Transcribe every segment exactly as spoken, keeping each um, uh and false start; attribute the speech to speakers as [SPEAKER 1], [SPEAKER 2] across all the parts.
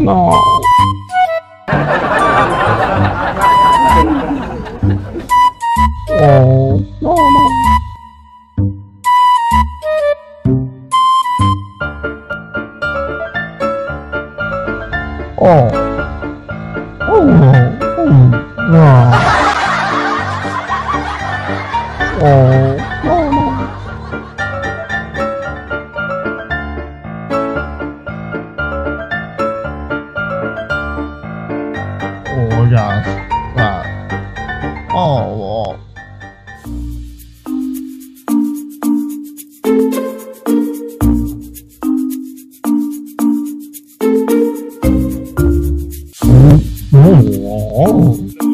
[SPEAKER 1] no. Oh, no, no. Oh, oh no, oh, no. Oh, no, no. Oh, yes, that. Oh, oh. Oh.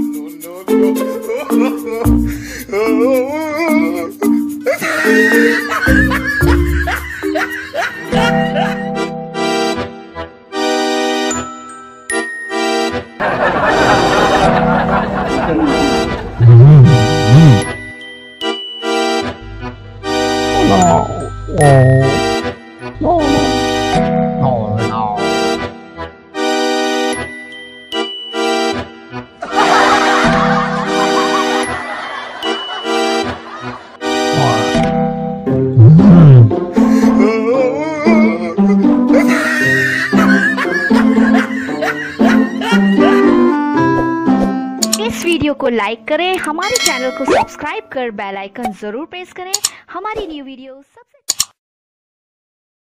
[SPEAKER 2] इस video को like करें, हमारे चैनल को सब्सक्राइब कर bell icon जरूर प्रेस करें। हमारी न्यू वीडियो सबसे